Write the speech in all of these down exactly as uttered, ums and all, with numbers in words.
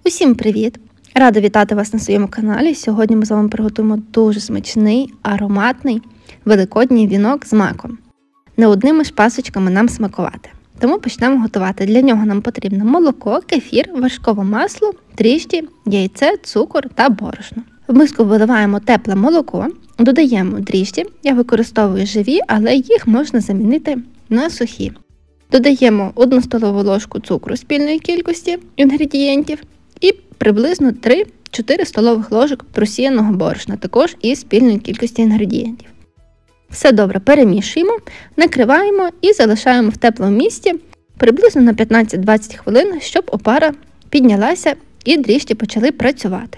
Усім привіт! Рада вітати вас на своєму каналі. Сьогодні ми з вами приготуємо дуже смачний, ароматний великодній вінок з маком. Не одними ж пасочками нам смакувати. Тому почнемо готувати. Для нього нам потрібно молоко, кефір, вершкове масло, дріжджі, яйце, цукор та борошно. В миску виливаємо тепле молоко, додаємо дріжджі. Я використовую живі, але їх можна замінити на сухі. Додаємо одну столову ложку цукру спільної кількості інгредієнтів і приблизно три-чотири столових ложок просіяного борошна, також із спільної кількості інгредієнтів. Все добре перемішуємо, накриваємо і залишаємо в теплому місці приблизно на п'ятнадцять-двадцять хвилин, щоб опара піднялася і дріжджі почали працювати.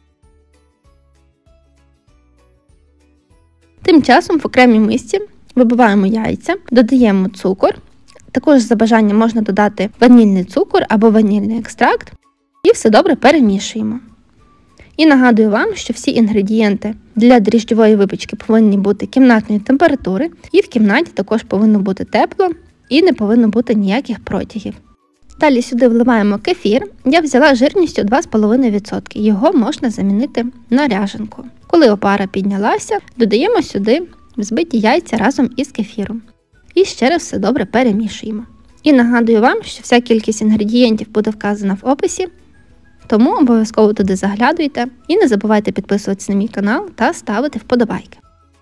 Тим часом в окремій мисці вибиваємо яйця, додаємо цукор. Також за бажанням можна додати ванільний цукор або ванільний екстракт. І все добре перемішуємо. І нагадую вам, що всі інгредієнти для дріжджової випічки повинні бути кімнатної температури. І в кімнаті також повинно бути тепло і не повинно бути ніяких протягів. Далі сюди вливаємо кефір. Я взяла жирністю два з половиною відсотки. Його можна замінити на ряженку. Коли опара піднялася, додаємо сюди взбиті яйця разом із кефіром. І ще раз все добре перемішуємо. І нагадую вам, що вся кількість інгредієнтів буде вказана в описі, тому обов'язково туди заглядуйте і не забувайте підписуватися на мій канал та ставити вподобайки.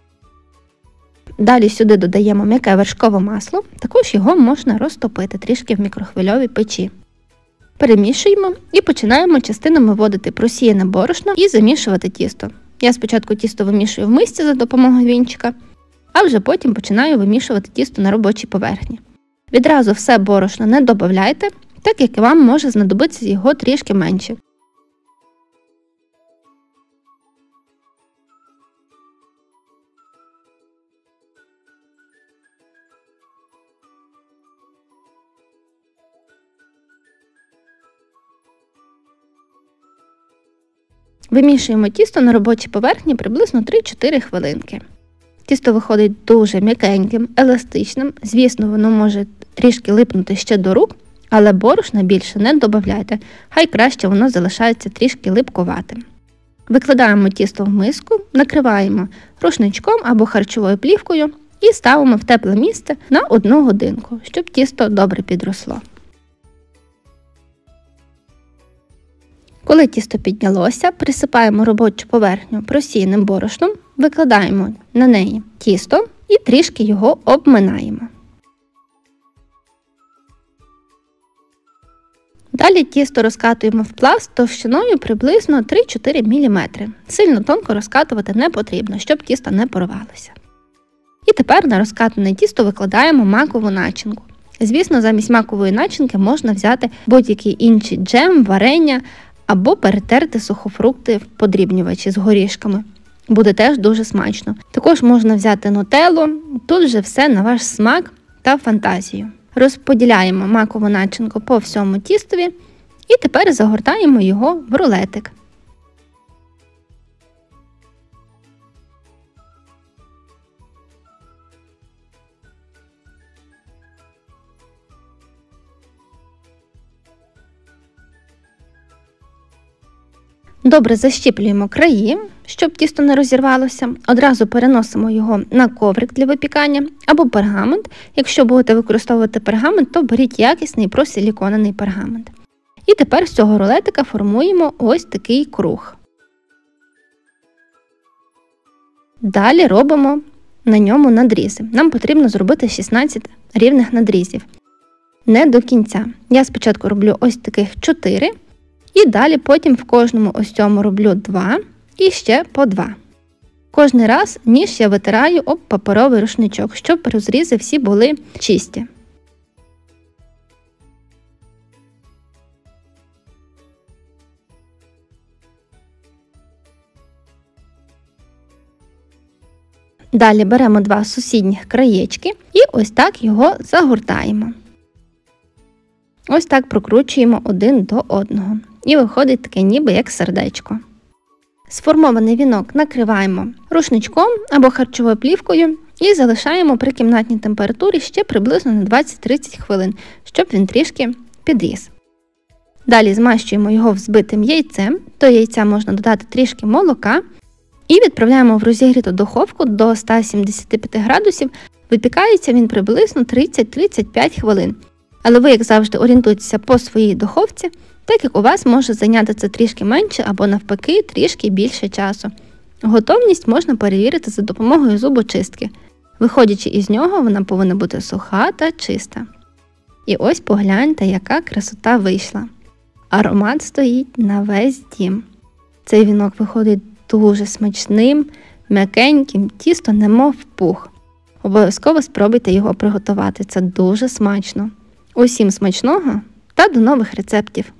Далі сюди додаємо м'яке вершкове масло, також його можна розтопити трішки в мікрохвильовій печі. Перемішуємо і починаємо частинами вводити просіяне борошно і замішувати тісто. Я спочатку тісто вимішую в мисці за допомогою вінчика, а вже потім починаю вимішувати тісто на робочій поверхні. Відразу все борошно не додавайте, так як вам може знадобитися його трішки менше. Вимішуємо тісто на робочій поверхні приблизно три-чотири хвилинки. Тісто виходить дуже м'якеньким, еластичним. Звісно, воно може трішки липнути ще до рук, але борошна більше не додавайте, хай краще воно залишається трішки липкуватим. Викладаємо тісто в миску, накриваємо рушничком або харчовою плівкою і ставимо в тепле місце на одну годинку, щоб тісто добре підросло. Коли тісто піднялося, присипаємо робочу поверхню просіяним борошном, викладаємо на неї тісто і трішки його обминаємо. Далі тісто розкатуємо в пласт товщиною приблизно три-чотири міліметри. Сильно тонко розкатувати не потрібно, щоб тісто не порвалося. І тепер на розкатане тісто викладаємо макову начинку. Звісно, замість макової начинки можна взяти будь-який інший джем, варення або перетерти сухофрукти в подрібнювачі з горішками. Буде теж дуже смачно. Також можна взяти нутеллу, тут вже все на ваш смак та фантазію. Розподіляємо макову начинку по всьому тістові і тепер загортаємо його в рулетик. Добре защіплюємо краї, щоб тісто не розірвалося. Одразу переносимо його на коврик для випікання або пергамент. Якщо будете використовувати пергамент, то беріть якісний просиліконений пергамент. І тепер з цього рулетика формуємо ось такий круг. Далі робимо на ньому надрізи. Нам потрібно зробити шістнадцять рівних надрізів. Не до кінця. Я спочатку роблю ось таких чотири. І далі потім в кожному ось цьому роблю два і ще по два. Кожний раз ніж я витираю об паперовий рушничок, щоб розрізи всі були чисті. Далі беремо два сусідніх краєчки і ось так його загортаємо. Ось так прокручуємо один до одного. І виходить таке ніби як сердечко. Сформований вінок накриваємо рушничком або харчовою плівкою і залишаємо при кімнатній температурі ще приблизно на двадцять-тридцять хвилин, щоб він трішки підріс. Далі змащуємо його взбитим яйцем, до яйця можна додати трішки молока і відправляємо в розігріту духовку до ста сімдесяти п'яти градусів. Випікається він приблизно тридцять-тридцять п'ять хвилин. Але ви, як завжди, орієнтуйтеся по своїй духовці, так як у вас може зайняти це трішки менше або навпаки трішки більше часу. Готовність можна перевірити за допомогою зубочистки. Виходячи із нього, вона повинна бути суха та чиста. І ось погляньте, яка красота вийшла. Аромат стоїть на весь дім. Цей вінок виходить дуже смачним, м'якеньким, тісто немов пух. Обов'язково спробуйте його приготувати, це дуже смачно. Усім смачного та до нових рецептів!